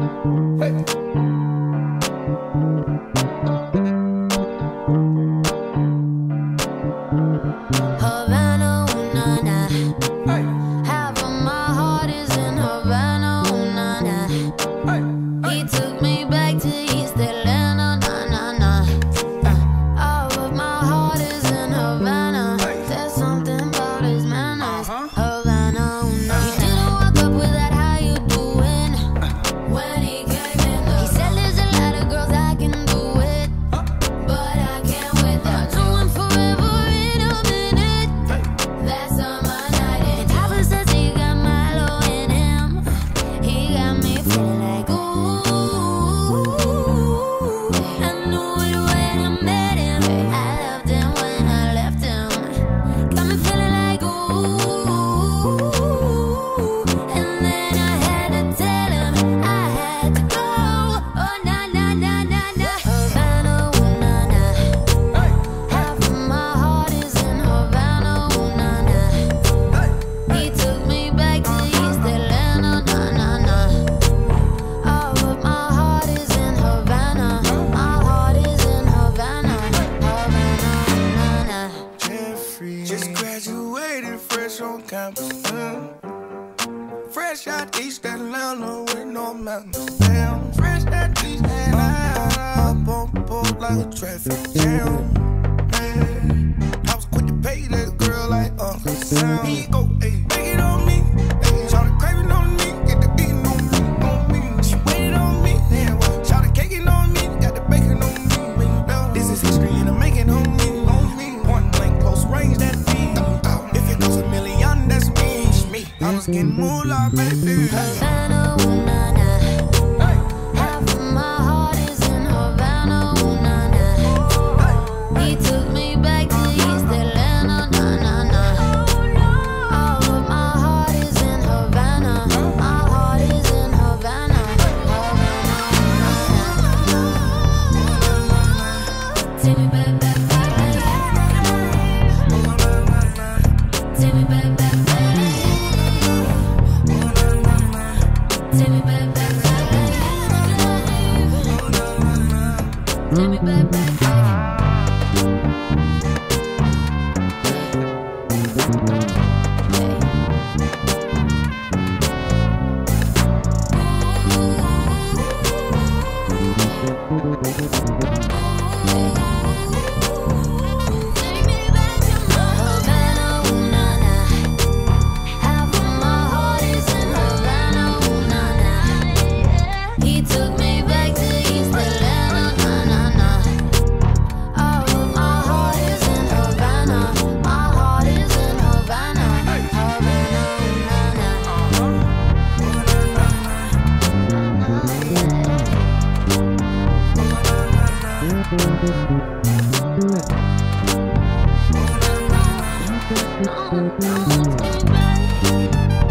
Havana, ooh, nah, nah. Half of my heart is in Havana, ooh, nah, nah. He took me back to East Atlanta, nah, nah, nah. All of my heart is in Havana. There's something about his manners. Havana, ooh, nah. He didn't walk up with that, how you doing? When he came in, he said there's a lot of girls I can do it, but I can't without you. And forever in a minute. That's on my night. And Papa says he got Milo in him. He got me feeling like ooh. I knew it when I met him. I loved him when I left him. Got me feeling like ooh. And then I had to tell him I had to go. Oh, nah, nah, nah, nah, nah. Havana, ooh, nah, nah. Half of my heart is in Havana, ooh, nah, nah. He took me back to East Atlanta, nah, nah, nah. All of my heart is in Havana. My heart is in Havana. Havana, nah, nah. Jeffrey just graduated fresh on campus. Fresh out East Atlanta with no mountains. Damn, fresh out East Atlanta. Up on board like a traffic jam. Man, I was quick to pay that girl like Uncle Sam. Here you go, ayy, make it on me. Ayy, shout craving on me, get the beating on me, on me. She waited on me, yeah, well, shout caking on me, got the bacon on me. This is history and I'm making on me, on me. Point blank, close range, that beat. If it goes a million, that's me. I was getting moolah, baby. Havana, ooh, nah, nah. Half of my heart is in Havana, ooh, nah, nah. He took me back to East Atlanta, nah, nah, nah. All of my heart is in Havana. My heart is in Havana. Havana, take me back, back, back. Take me back, back, back. Take me back, back, back. Take me back, back, back. Havana, ooh, nah, nah. Half of my heart is in Havana, ooh, nah, nah. He took me back to East Atlanta, nah, nah, nah. All of my heart is in Havana. My heart is in Havana. Havana, ooh, nah, nah. No, no, take me back.